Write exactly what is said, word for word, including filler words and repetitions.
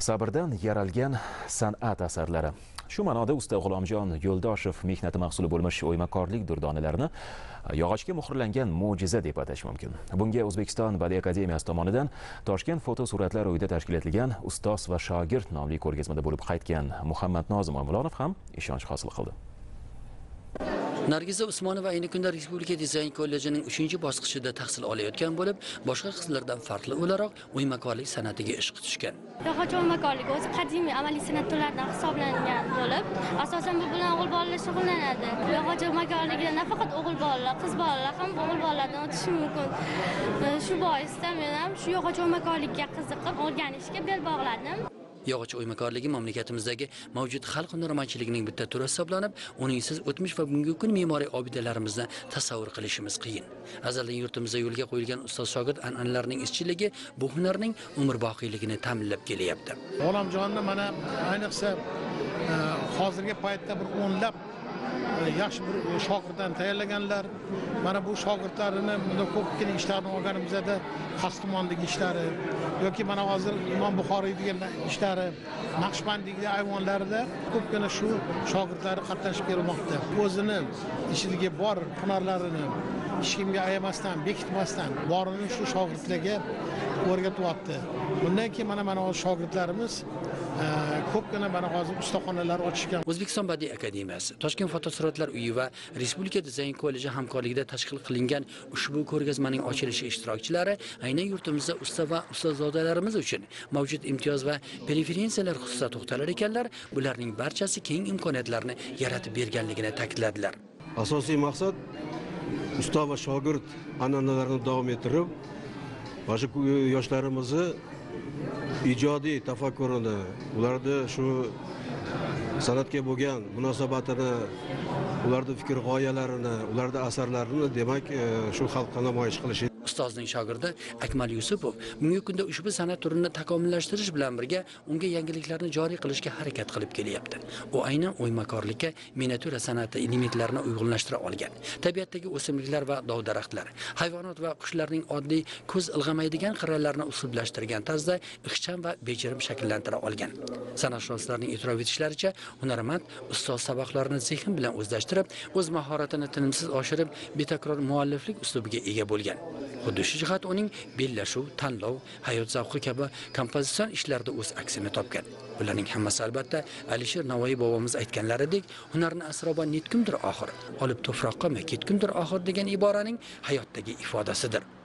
Sabrdan yaralgan san'at asarlari. Shu ma'noda usta G'ulomjon Yo'ldoshev mehnati mahsuli bo'lmish o'ymakorlik durdonalarini yog'ochga muhrlangan mo'jiza deb atash mumkin. Bunga O'zbekiston Badiiy akademiyasi tomonidan Toshkent fotosuratlar uyida tashkil etilgan ustoz va shogird nomli ko'rgazmada bo'lib qaytgan Muhammad Nozim Omilonov ham ishonch hosil qildi. Nargiza Usmonova ayni kunda Respublika dizayn kollejining uchinchi bosqichida tahsil olayotgan bo'lib, boshqa qizlardan farqli o'laroq o'ymakorlik san'atiga ishq tutishgan. Yog'och o'ymakorligi o'zi qadimiy amaliy san'at turlaridan hisoblangan bo'lib, asosan bu bilan o'g'il bolalar shug'ullanadi. Yog'och o'ymakorligida nafaqat o'g'il bolalar, qiz bolalar ham o'g'il bolalardan o'tishi mumkin. Shu boisdan men ham shu yog'och o'ymakorlikka qiziqib, o'rganishga bel bog'ladim. Yog'och o'ymakorligi mamlakatimizdagi mavjud xalq hunarmandchiligining bitta turi hisoblanib, uningsiz o'tmish va bugungi kun me'moriy obidalarimizni tasavvur qilishimiz qiyin. Azaldan yurtimizda yo'lga qo'yilgan ustoz shogird an'analarining izchilligi bu hunarning umrboqiyligini ta'minlab kelyapti. G'ulomjonni mana ayniqsa hozirgi paytda bir o'nlab yaxshi bir shogirddan tayyorlaganlar. Mana bu shogirdlarini bunda ko'pgina ishlarni olganimizda xastumondagi ishlari yoki mana hozir Imom Buxoriy degan ishlari, Naqshbandiyning ayvonlarida ko'pgina shu shogirdlar qatnashib kelmoqda. O'zini ichidagi bor hunarlarini hech kimga ayamasdan, bekitmasdan borini shu shogirdlarga o'rgatyapti. Bundan keyin mana mana shogirdlarimiz ko'pgina mana hozir ustaxonalar ochishgan. O'zbekiston Badiiy akademiyasi, Toshkent fotosuratlar uyi va Respublika dizayn kolleji hamkorligida tashkil qilingan ushbu ko'rgazmaning ochilishi ishtirokchilari aynan yurtimizda usta va ustozodalarimiz uchun mavjud imtiyoz va preferensiyalar xususida to'xtalar ekanlar, bularning barchasi keng imkoniyatlarni yaratib berganligini ta'kidladilar. Asosiy maqsad usta va shogird an'analarini davom ettirib, mana shu yoshlarimizni ijodiy tafakkurini, ularda shu san'atga bo'lgan munosabatini, ularda fikr g'oyalarini, ularda asarlarini demak shu xalqqa namoyish qilish. Ustozning shogirdi Akmal Yusupov bugungi kunda ushbu san'at turini takomillashtirish bilan birga unga yangiliklarni joriy qilishga harakat qilib kelyapti. U aynan o'ymakorlikka miniatyura san'ati elementlarini uyg'unlashtira olgan. Tabiatdagi o'simliklar va dov-daraxtlar, hayvonot va qushlarning oddiy ko'z ilg'amaydigan qirralarini uslublashtirgan tarzda ixcham va bejirim shakllantira olgan. San'atshunoslarning e'tirof etishlaricha, hunarmand ustoz saboqlarini zehn bilan o'zlashtirib, o'z mahoratini tinimsiz oshirib, betakror mualliflik uslubiga ega bo'lgan. Xuddi shu jihat uning bellashuv, tanlov, hayot zavqi kabi kompozitsion ishlarida o'z aksini topgan. Bularning hammasi albatta Alisher Navoiy bobomiz aytganlaridek, hunarni asroba netkumdir oxir, olib to'froqqa ketkumdir oxir degan iboraning hayotdagi ifodasidir.